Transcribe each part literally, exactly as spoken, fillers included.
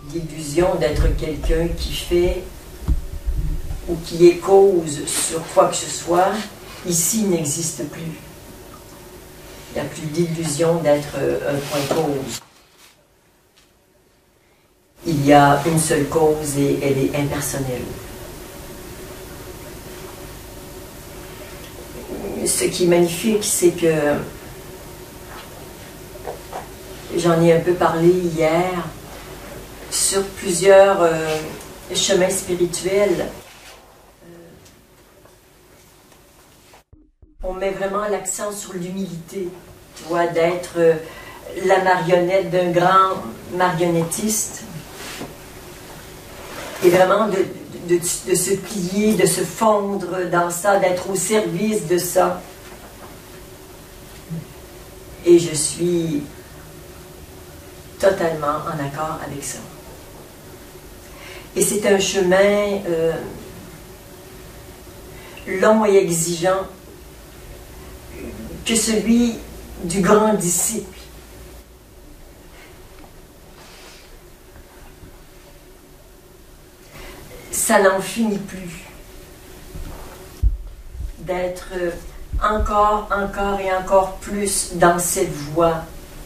d'illusion d'être quelqu'un qui fait ou qui est cause sur quoi que ce soit, ici n'existe plus. Il n'y a plus d'illusion d'être un point cause. Il y a une seule cause et elle est impersonnelle. Ce qui est magnifique, c'est que j'en ai un peu parlé hier sur plusieurs euh, chemins spirituels. On met vraiment l'accent sur l'humilité, tu vois, d'être euh, la marionnette d'un grand marionnettiste et vraiment de, de, de, de se plier, de se fondre dans ça, d'être au service de ça. Et je suis totalement en accord avec ça. Et c'est un chemin euh, long et exigeant que celui du grand disciple. Ça n'en finit plus d'être encore, encore et encore plus dans cette voie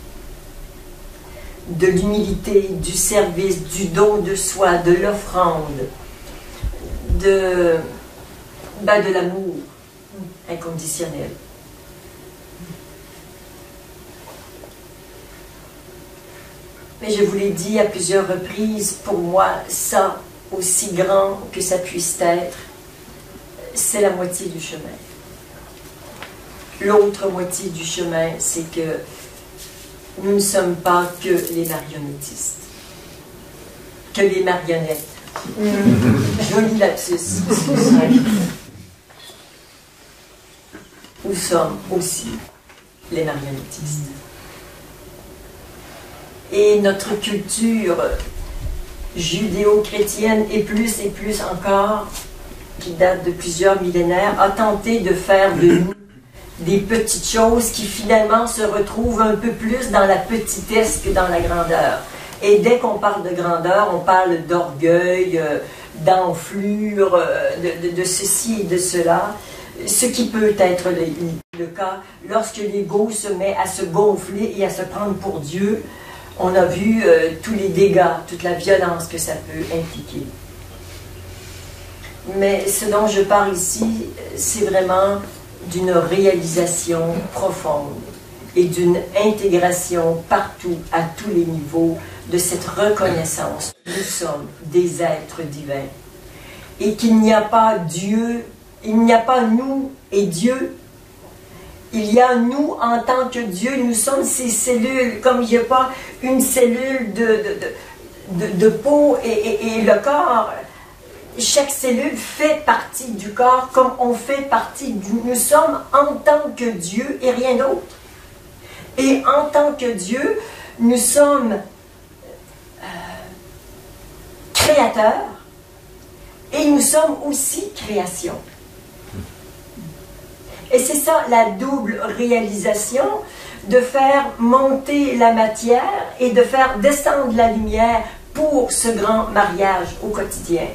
de l'humilité, du service, du don de soi, de l'offrande, de, ben de l'amour inconditionnel. Mais je vous l'ai dit à plusieurs reprises, pour moi, ça, aussi grand que ça puisse être, c'est la moitié du chemin. L'autre moitié du chemin, c'est que nous ne sommes pas que les marionnettistes, que les marionnettes. Joli lapsus. Nous sommes aussi les marionnettistes. Et notre culture judéo-chrétienne, et plus et plus encore, qui date de plusieurs millénaires, a tenté de faire de nous des petites choses qui finalement se retrouvent un peu plus dans la petitesse que dans la grandeur. Et dès qu'on parle de grandeur, on parle d'orgueil, euh, d'enflure, euh, de, de, de ceci et de cela, ce qui peut être le, le cas lorsque l'ego se met à se gonfler et à se prendre pour Dieu. On a vu euh, tous les dégâts, toute la violence que ça peut impliquer. Mais ce dont je parle ici, c'est vraiment d'une réalisation profonde et d'une intégration partout, à tous les niveaux, de cette reconnaissance. Nous sommes des êtres divins. Et qu'il n'y a pas Dieu, il n'y a pas nous et Dieu. Il y a nous en tant que Dieu, nous sommes ces cellules, comme il n'y a pas une cellule de, de, de, de, de peau et, et, et le corps. Chaque cellule fait partie du corps comme on fait partie du... Nous sommes en tant que Dieu et rien d'autre. Et en tant que Dieu, nous sommes euh, créateurs et nous sommes aussi création. Et c'est ça la double réalisation, de faire monter la matière et de faire descendre la lumière pour ce grand mariage au quotidien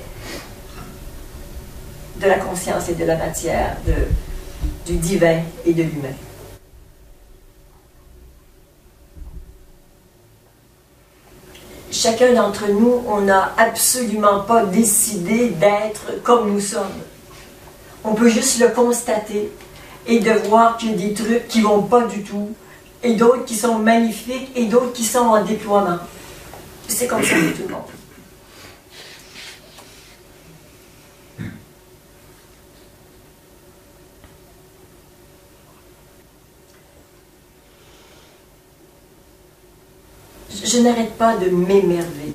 de la conscience et de la matière, de, du divin et de l'humain. Chacun d'entre nous, on n'a absolument pas décidé d'être comme nous sommes. On peut juste le constater et de voir qu'il y a des trucs qui ne vont pas du tout, et d'autres qui sont magnifiques, et d'autres qui sont en déploiement. C'est comme ça pour tout le monde. Je, je n'arrête pas de m'émerveiller.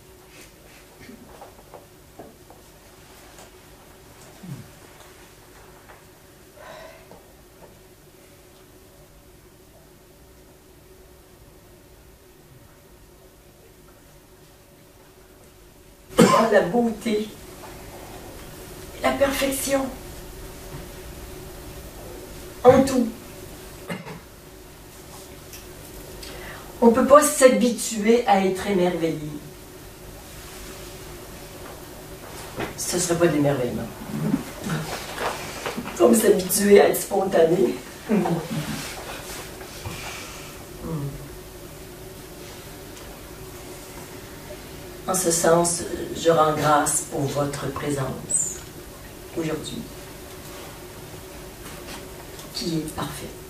La beauté, la perfection, en tout. On ne peut pas s'habituer à être émerveillé. ce ne serait pas d'émerveillement. Comme s'habituer à être spontané. Mm. En ce sens, je rends grâce pour votre présence aujourd'hui, qui est parfaite.